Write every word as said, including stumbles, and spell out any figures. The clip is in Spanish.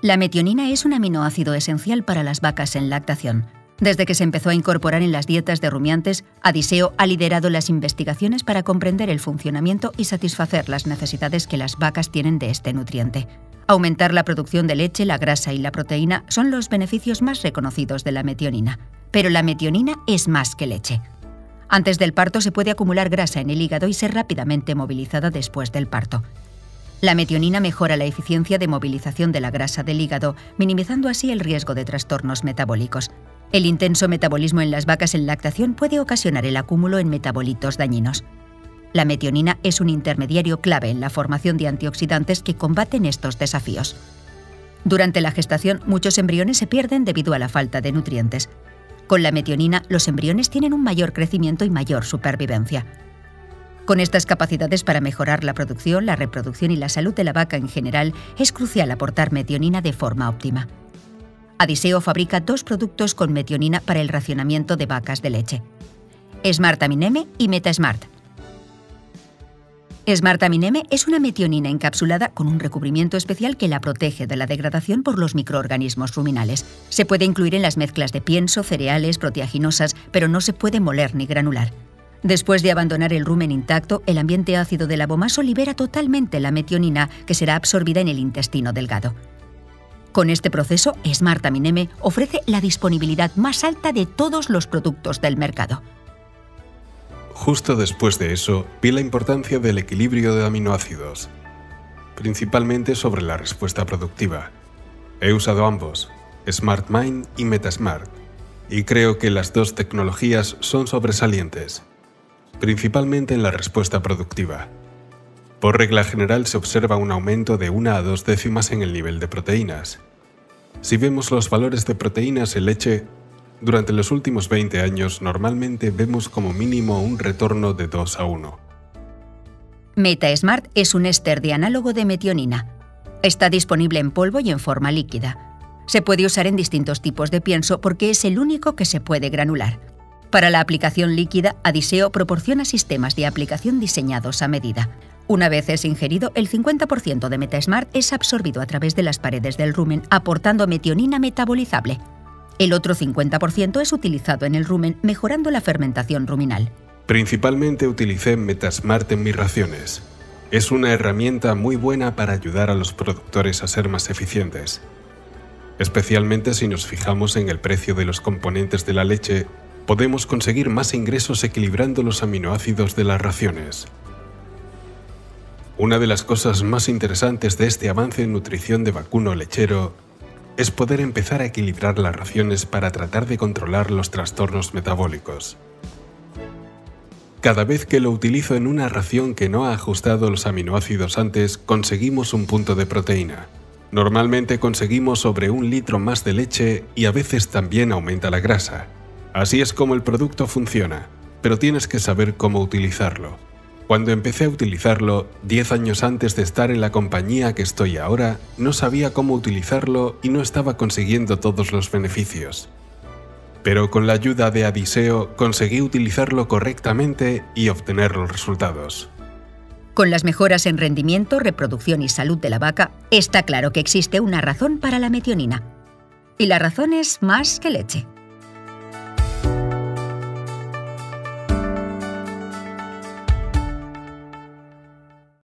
La metionina es un aminoácido esencial para las vacas en lactación. Desde que se empezó a incorporar en las dietas de rumiantes, Adiseo ha liderado las investigaciones para comprender el funcionamiento y satisfacer las necesidades que las vacas tienen de este nutriente. Aumentar la producción de leche, la grasa y la proteína son los beneficios más reconocidos de la metionina. Pero la metionina es más que leche. Antes del parto se puede acumular grasa en el hígado y ser rápidamente movilizada después del parto. La metionina mejora la eficiencia de movilización de la grasa del hígado, minimizando así el riesgo de trastornos metabólicos. El intenso metabolismo en las vacas en lactación puede ocasionar el acúmulo en metabolitos dañinos. La metionina es un intermediario clave en la formación de antioxidantes que combaten estos desafíos. Durante la gestación, muchos embriones se pierden debido a la falta de nutrientes. Con la metionina, los embriones tienen un mayor crecimiento y mayor supervivencia. Con estas capacidades para mejorar la producción, la reproducción y la salud de la vaca en general, es crucial aportar metionina de forma óptima. Adiseo fabrica dos productos con metionina para el racionamiento de vacas de leche: Smartamin-M y MetaSmart. Smartamin-M es una metionina encapsulada con un recubrimiento especial que la protege de la degradación por los microorganismos ruminales. Se puede incluir en las mezclas de pienso, cereales, proteaginosas, pero no se puede moler ni granular. Después de abandonar el rumen intacto, el ambiente ácido del abomaso libera totalmente la metionina, que será absorbida en el intestino delgado. Con este proceso, Smartamin-M ofrece la disponibilidad más alta de todos los productos del mercado. Justo después de eso, vi la importancia del equilibrio de aminoácidos, principalmente sobre la respuesta productiva. He usado ambos, SmartMind y MetaSmart, y creo que las dos tecnologías son sobresalientes, principalmente en la respuesta productiva. Por regla general se observa un aumento de una a dos décimas en el nivel de proteínas. Si vemos los valores de proteínas en leche, durante los últimos veinte años normalmente vemos como mínimo un retorno de dos a uno. MetaSmart es un éster de análogo de metionina. Está disponible en polvo y en forma líquida. Se puede usar en distintos tipos de pienso porque es el único que se puede granular. Para la aplicación líquida, Adiseo proporciona sistemas de aplicación diseñados a medida. Una vez es ingerido, el cincuenta por ciento de MetaSmart es absorbido a través de las paredes del rumen, aportando metionina metabolizable. El otro cincuenta por ciento es utilizado en el rumen, mejorando la fermentación ruminal. Principalmente utilicé MetaSmart en mis raciones. Es una herramienta muy buena para ayudar a los productores a ser más eficientes, especialmente si nos fijamos en el precio de los componentes de la leche. Podemos conseguir más ingresos equilibrando los aminoácidos de las raciones. Una de las cosas más interesantes de este avance en nutrición de vacuno lechero es poder empezar a equilibrar las raciones para tratar de controlar los trastornos metabólicos. Cada vez que lo utilizo en una ración que no ha ajustado los aminoácidos antes, conseguimos un punto de proteína. Normalmente conseguimos sobre un litro más de leche y a veces también aumenta la grasa. Así es como el producto funciona, pero tienes que saber cómo utilizarlo. Cuando empecé a utilizarlo, diez años antes de estar en la compañía que estoy ahora, no sabía cómo utilizarlo y no estaba consiguiendo todos los beneficios. Pero con la ayuda de Adiseo conseguí utilizarlo correctamente y obtener los resultados. Con las mejoras en rendimiento, reproducción y salud de la vaca, está claro que existe una razón para la metionina. Y la razón es más que leche.